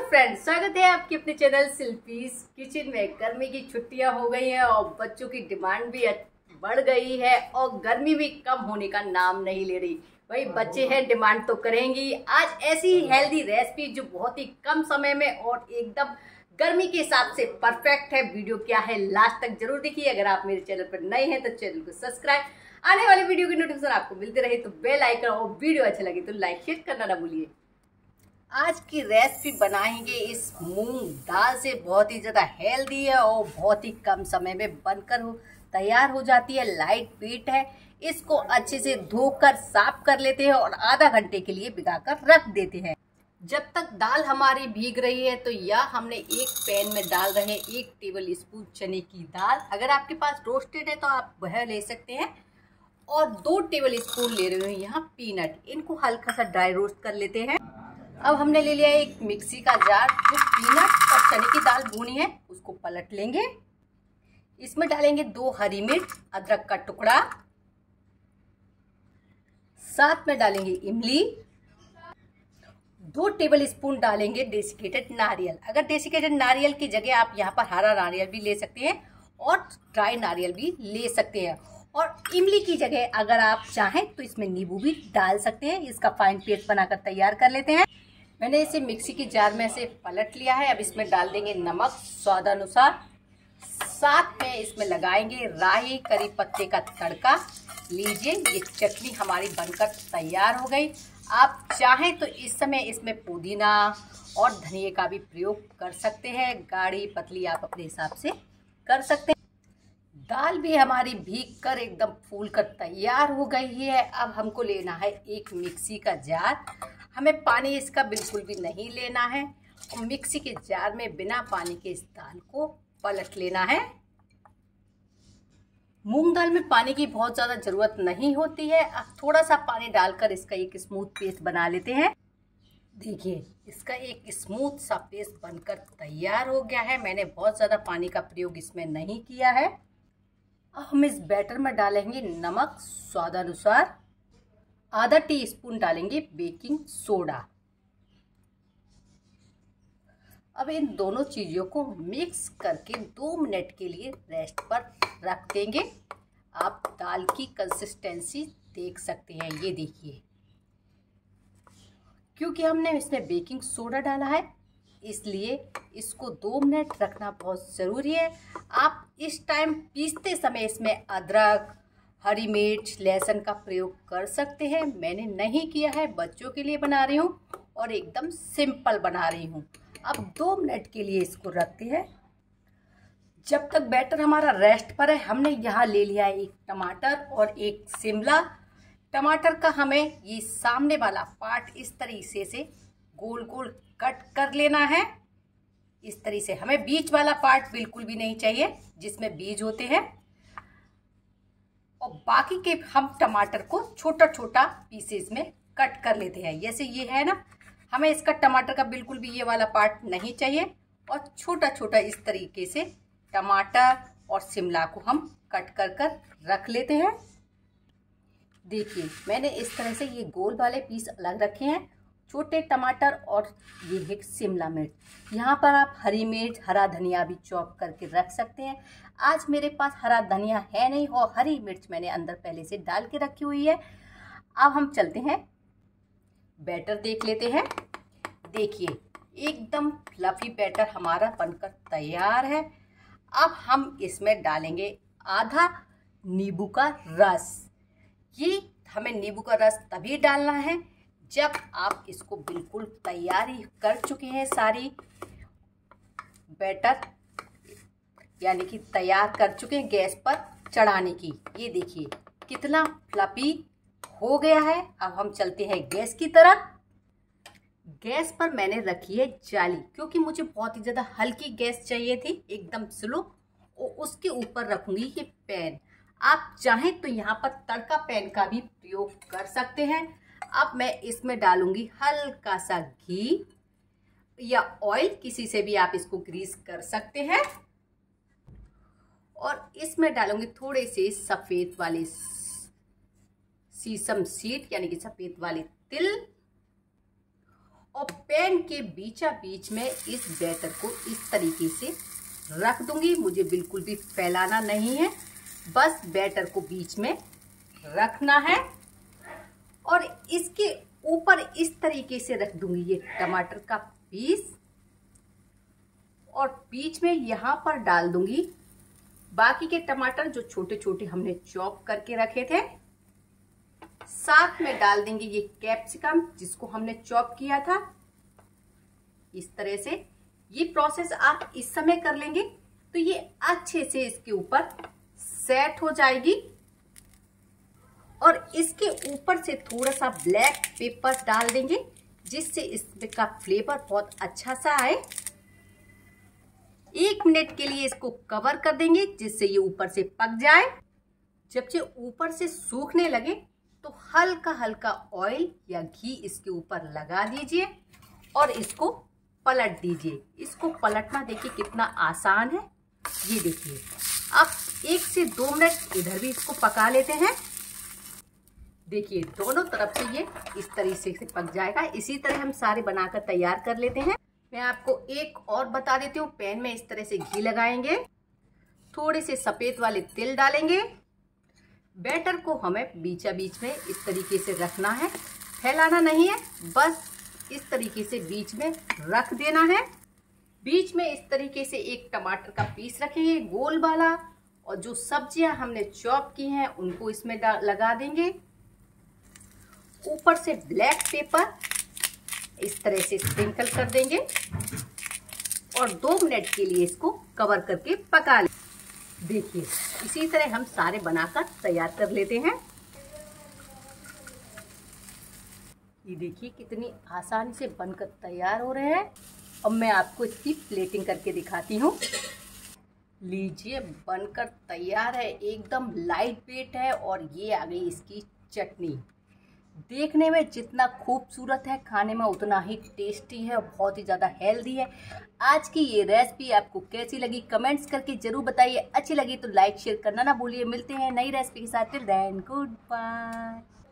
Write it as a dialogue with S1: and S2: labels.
S1: Friends, स्वागत है आपके अपने चैनल शिल्पीज किचन में। गर्मी की छुट्टियां हो गई हैं और बच्चों की डिमांड भी बढ़ गई है और गर्मी भी कम होने का नाम नहीं ले रही। भाई बच्चे हैं, डिमांड तो करेंगी। आज ऐसी हेल्दी रेसिपी जो बहुत ही कम समय में और एकदम गर्मी के हिसाब से परफेक्ट है। वीडियो क्या है लास्ट तक जरूर देखिए। अगर आप मेरे चैनल पर नए हैं तो चैनल को सब्सक्राइब, आने वाले वीडियो की नोटिफिकेशन आपको मिलते रहे तो बेल आइकन, और वीडियो अच्छा लगे तो लाइक शेयर करना ना भूलिए। आज की रेसिपी बनाएंगे इस मूंग दाल से। बहुत ही ज़्यादा हेल्दी है और बहुत ही कम समय में बनकर तैयार हो जाती है। लाइट वेट है। इसको अच्छे से धोकर साफ कर लेते हैं और आधा घंटे के लिए भिगाकर रख देते हैं। जब तक दाल हमारी भीग रही है तो यह हमने एक पैन में डाल रहे हैं 1 टेबल स्पून चने की दाल। अगर आपके पास रोस्टेड है तो आप वह ले सकते हैं। और 2 टेबल स्पून ले रहे हैं यहाँ पीनट। इनको हल्का सा ड्राई रोस्ट कर लेते हैं। अब हमने ले लिया एक मिक्सी का जार। जो पीनट और चने की दाल भुनी है उसको पलट लेंगे। इसमें डालेंगे 2 हरी मिर्च, अदरक का टुकड़ा, साथ में डालेंगे इमली, 2 टेबल स्पून डालेंगे डेसिकेटेड नारियल। अगर डेसिकेटेड नारियल की जगह आप यहाँ पर हरा नारियल भी ले सकते हैं और ड्राई नारियल भी ले सकते हैं। और इमली की जगह अगर आप चाहें तो इसमें नींबू भी डाल सकते हैं। इसका फाइन पेस्ट बनाकर तैयार कर लेते हैं। मैंने इसे मिक्सी की जार में से पलट लिया है। अब इसमें डाल देंगे नमक स्वादानुसार। साथ में इसमें लगाएंगे राई करी पत्ते का तड़का। लीजिए, ये चटनी हमारी बनकर तैयार हो गई। आप चाहें तो इस समय इसमें पुदीना और धनिया का भी प्रयोग कर सकते हैं। गाढ़ी पतली आप अपने हिसाब से कर सकते हैं। दाल भी हमारी भीग कर एकदम फूल कर तैयार हो गई है। अब हमको लेना है एक मिक्सी का जार। हमें पानी इसका बिल्कुल भी नहीं लेना है और मिक्सी के जार में बिना पानी के इस दाल को पलट लेना है। मूंग दाल में पानी की बहुत ज़्यादा ज़रूरत नहीं होती है। अब थोड़ा सा पानी डालकर इसका एक स्मूथ पेस्ट बना लेते हैं। देखिए, इसका एक स्मूथ सा पेस्ट बनकर तैयार हो गया है। मैंने बहुत ज़्यादा पानी का प्रयोग इसमें नहीं किया है। अब हम इस बैटर में डालेंगे नमक स्वादानुसार, आधा टीस्पून डालेंगे बेकिंग सोडा। अब इन दोनों चीज़ों को मिक्स करके 2 मिनट के लिए रेस्ट पर रख देंगे। आप दाल की कंसिस्टेंसी देख सकते हैं। ये देखिए, क्योंकि हमने इसमें बेकिंग सोडा डाला है इसलिए इसको 2 मिनट रखना बहुत ज़रूरी है। आप इस टाइम पीसते समय इसमें अदरक, हरी मिर्च, लहसुन का प्रयोग कर सकते हैं। मैंने नहीं किया है, बच्चों के लिए बना रही हूँ और एकदम सिंपल बना रही हूँ। अब 2 मिनट के लिए इसको रखते हैं। जब तक बैटर हमारा रेस्ट पर है, हमने यहाँ ले लिया है 1 टमाटर और 1 शिमला। टमाटर का हमें ये सामने वाला पार्ट इस तरीके से गोल गोल कट कर लेना है। इस तरीके से हमें बीच वाला पार्ट बिल्कुल भी नहीं चाहिए जिसमें बीज होते हैं। और बाकी के हम टमाटर को छोटा छोटा पीसेस में कट कर लेते हैं। जैसे ये है ना, हमें इसका टमाटर का बिल्कुल भी ये वाला पार्ट नहीं चाहिए। और छोटा छोटा इस तरीके से टमाटर और शिमला को हम कट कर कर रख लेते हैं। देखिए, मैंने इस तरह से ये गोल वाले पीस अलग रखे हैं, छोटे टमाटर और ये है शिमला मिर्च। यहाँ पर आप हरी मिर्च, हरा धनिया भी चॉप करके रख सकते हैं। आज मेरे पास हरा धनिया है नहीं और हरी मिर्च मैंने अंदर पहले से डाल के रखी हुई है। अब हम चलते हैं बैटर देख लेते हैं। देखिए, एकदम फ्लफी बैटर हमारा बनकर तैयार है। अब हम इसमें डालेंगे आधा नींबू का रस। ये हमें नींबू का रस तभी डालना है जब आप इसको बिल्कुल तैयारी कर चुके हैं, सारी बैटर यानी कि तैयार कर चुके हैं गैस पर चढ़ाने की। ये देखिए कितना फ्लफी हो गया है। अब हम चलते हैं गैस की तरफ। गैस पर मैंने रखी है जाली, क्योंकि मुझे बहुत ही ज़्यादा हल्की गैस चाहिए थी, एकदम स्लो। और उसके ऊपर रखूंगी ये पैन। आप चाहें तो यहाँ पर तड़का पैन का भी प्रयोग कर सकते हैं। अब मैं इसमें डालूंगी हल्का सा घी या ऑयल, किसी से भी आप इसको ग्रीस कर सकते हैं। और इसमें डालूंगी थोड़े से सफ़ेद वाले सीसम सीड यानी कि सफ़ेद वाले तिल। और पैन के बीचा बीच में इस बैटर को इस तरीके से रख दूंगी। मुझे बिल्कुल भी फैलाना नहीं है, बस बैटर को बीच में रखना है और इसके ऊपर इस तरीके से रख दूंगी ये टमाटर का पीस और बीच में यहाँ पर डाल दूंगी बाकी के टमाटर जो छोटे छोटे हमने चॉप करके रखे थे। साथ में डाल देंगे ये कैप्सिकम जिसको हमने चॉप किया था। इस तरह से ये प्रोसेस आप इस समय कर लेंगे तो ये अच्छे से इसके ऊपर सेट हो जाएगी। और इसके ऊपर से थोड़ा सा ब्लैक पेपर डाल देंगे जिससे इसका फ्लेवर बहुत अच्छा सा आए। 1 मिनट के लिए इसको कवर कर देंगे जिससे ये ऊपर से पक जाए। जब ये ऊपर से सूखने लगे तो हल्का हल्का ऑयल या घी इसके ऊपर लगा दीजिए और इसको पलट दीजिए। इसको पलटना देखिए कितना आसान है। ये देखिए अब 1 से 2 मिनट इधर भी इसको पका लेते हैं। देखिए दोनों तरफ से ये इस तरीके से पक जाएगा। इसी तरह हम सारे बनाकर तैयार कर लेते हैं। मैं आपको एक और बता देती हूँ। पैन में इस तरह से घी लगाएंगे, थोड़े से सफेद वाले तिल डालेंगे। बैटर को हमें बीचा बीच में इस तरीके से रखना है, फैलाना नहीं है, बस इस तरीके से बीच में रख देना है। बीच में इस तरीके से एक टमाटर का पीस रखेंगे गोल वाला और जो सब्जियां हमने चॉप की हैं उनको इसमें लगा देंगे। ऊपर से ब्लैक पेपर इस तरह से स्प्रिंकल कर देंगे और 2 मिनट के लिए इसको कवर करके पका लें। देखिए इसी तरह हम सारे बनाकर तैयार कर लेते हैं। ये देखिए कितनी आसानी से बनकर तैयार हो रहे हैं। अब मैं आपको इसकी प्लेटिंग करके दिखाती हूँ। लीजिए बनकर तैयार है, एकदम लाइट वेट है और ये आ गई इसकी चटनी। देखने में जितना खूबसूरत है खाने में उतना ही टेस्टी है, बहुत ही ज़्यादा हेल्दी है। आज की ये रेसिपी आपको कैसी लगी कमेंट्स करके जरूर बताइए। अच्छी लगी तो लाइक शेयर करना ना भूलिए। मिलते हैं नई रेसिपी के साथ। Till then good bye.